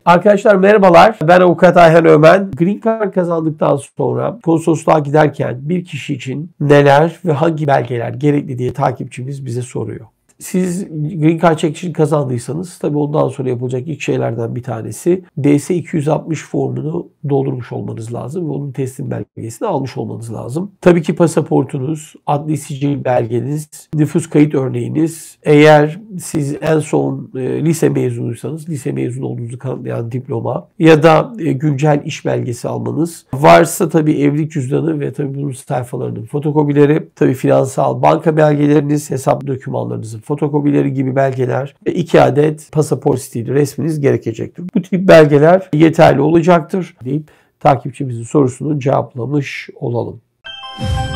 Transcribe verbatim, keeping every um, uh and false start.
Arkadaşlar merhabalar. Ben Avukat Ayhan Ömen. Green Card kazandıktan sonra konsolosluğa giderken bir kişi için neler ve hangi belgeler gerekli diye takipçimiz bize soruyor. Siz Green Card çekişini kazandıysanız tabii ondan sonra yapılacak ilk şeylerden bir tanesi D S iki yüz altmış formunu doldurmuş olmanız lazım ve onun teslim belgesini almış olmanız lazım. Tabii ki pasaportunuz, adli sicil belgeniz, nüfus kayıt örneğiniz, eğer siz en son e, lise mezunuysanız lise mezunu olduğunuzu kanıtlayan diploma ya da e, güncel iş belgesi almanız. Varsa tabii evlilik cüzdanı ve tabii bunun sayfalarının fotokopileri, tabii finansal banka belgeleriniz, hesap dokümanlarınızın fotokopileri gibi belgeler ve iki adet pasaport stili resminiz gerekecektir. Bu tip belgeler yeterli olacaktır deyip takipçimizin sorusunu cevaplamış olalım.